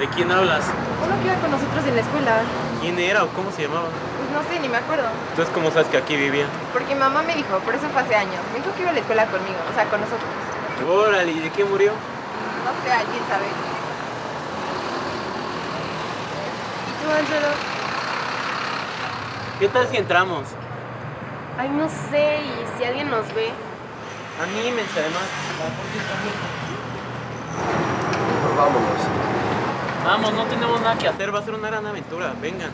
¿De quién hablas? Uno que iba con nosotros en la escuela. ¿Quién era o cómo se llamaba? Pues no sé, ni me acuerdo. Entonces, ¿cómo sabes que aquí vivía? Porque mi mamá me dijo, por eso fue hace años. Me dijo que iba a la escuela conmigo, o sea, con nosotros. Órale, ¿y de qué murió? No sé, alguien sabe. ¿Y tú, Ángelo? ¿Qué tal si entramos? Ay, no sé, y si alguien nos ve. Anímense, además. La puerta está abierta. Mejor vámonos. Vamos, no tenemos nada que hacer, va a ser una gran aventura. Vengan.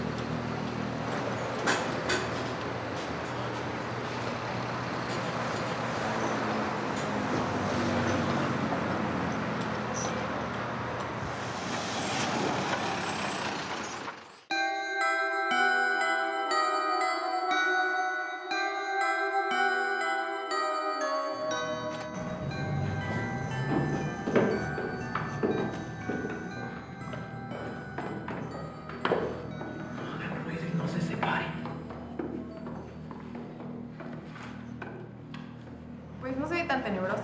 Pues no se ve tan tenebrosa.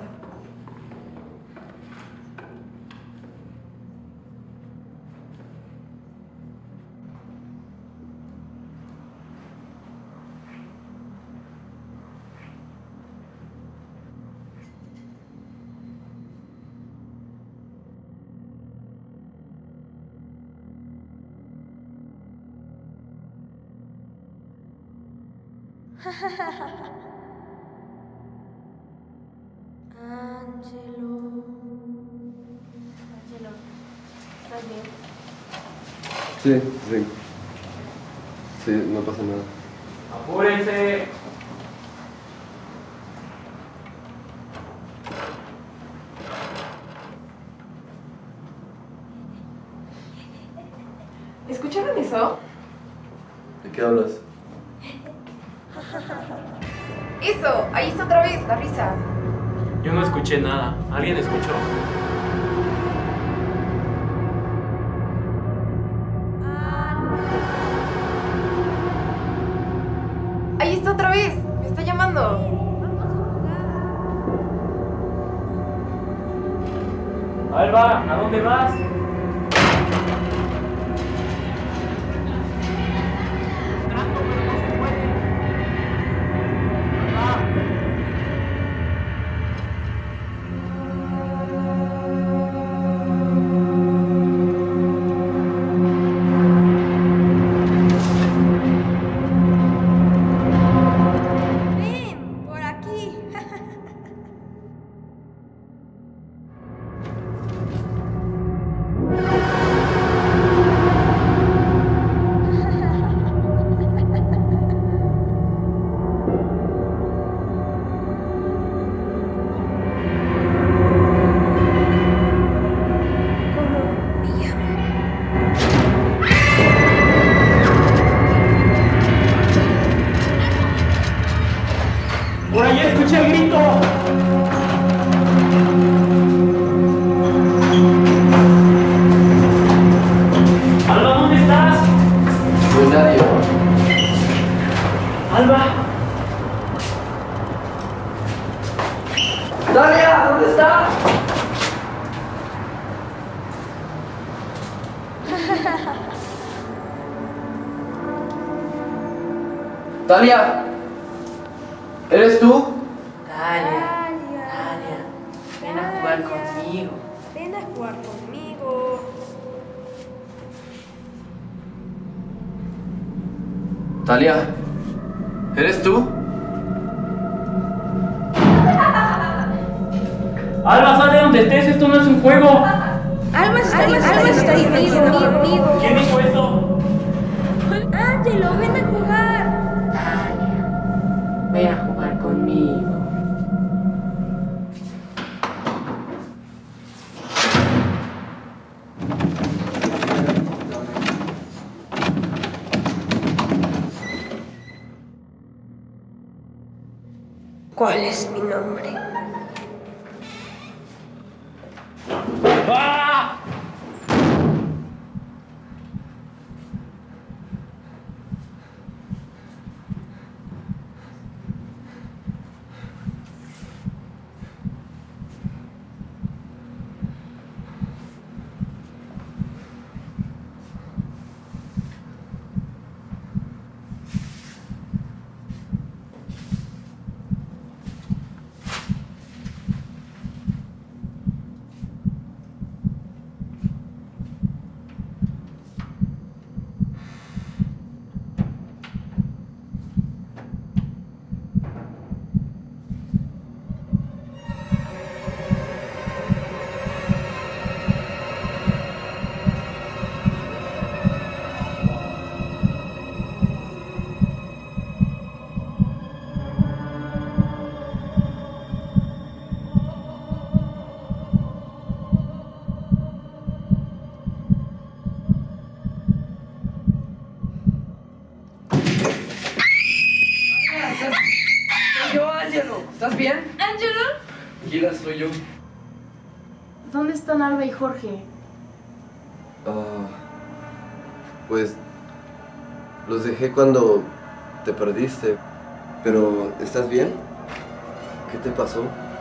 Ángelo. Ángelo, ¿estás bien? Sí. Sí, no pasa nada. ¡Apúrense! ¿Escucharon eso? ¿De qué hablas? Eso, ahí está otra vez, la risa. Yo no escuché nada. ¿Alguien escuchó? Ahí está otra vez, me está llamando. Alba, ¿a dónde vas? Ven, por aquí. ¡Por ahí escuché el grito! ¡Alba, ¿dónde estás? No hay nadie. ¡Alba! ¡Dalia! ¿Dónde está? ¡Dalia! ¿Eres tú? Dalia, ven a jugar conmigo. Ven a jugar conmigo. Dalia, ¿eres tú? ¡Alba, sal de donde estés! ¡Esto no es un juego! Alba está divirtiendo conmigo. ¿Quién dijo eso? Ángelo, ven a jugar. Ven a jugar conmigo. ¿Cuál es mi nombre? ¡Ah! soy yo. ¿Dónde están Alba y Jorge? Pues los dejé cuando te perdiste. Pero, ¿estás bien? ¿Qué te pasó?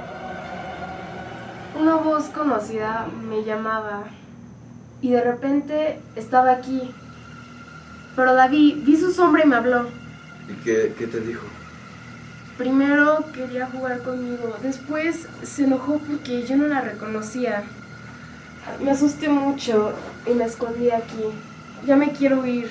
Una voz conocida me llamaba y de repente estaba aquí. Pero David, vi su sombra y me habló. ¿Y qué te dijo? Primero quería jugar conmigo, después se enojó porque yo no la reconocía. Me asusté mucho y me escondí aquí. Ya me quiero ir.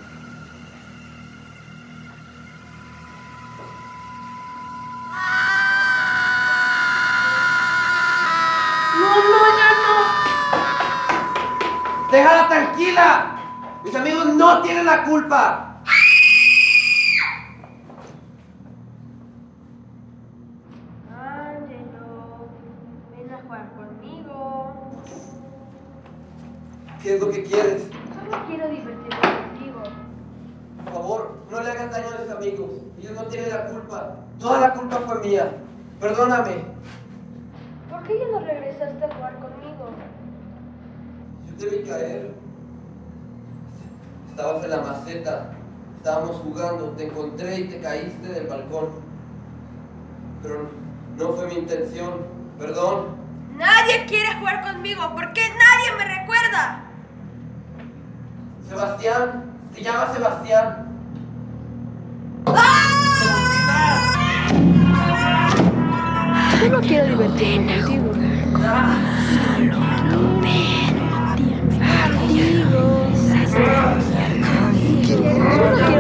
¡Déjala tranquila! ¡Mis amigos no tienen la culpa! Ángelo, ven a jugar conmigo. ¿Qué es lo que quieres? Solo quiero divertirme contigo. Por favor, no le hagas daño a mis amigos. Ellos no tienen la culpa. Toda la culpa fue mía. Perdóname. ¿Por qué ya no regresaste a jugar conmigo? Yo te vi caer. Estabas en la maceta. Estábamos jugando. Te encontré y te caíste del balcón. Pero no fue mi intención. Perdón. Nadie quiere jugar conmigo. ¿Por qué nadie me recuerda? Sebastián. Se llama Sebastián. Solo quiero divertirme contigo. Solo ven. Contigo. Solo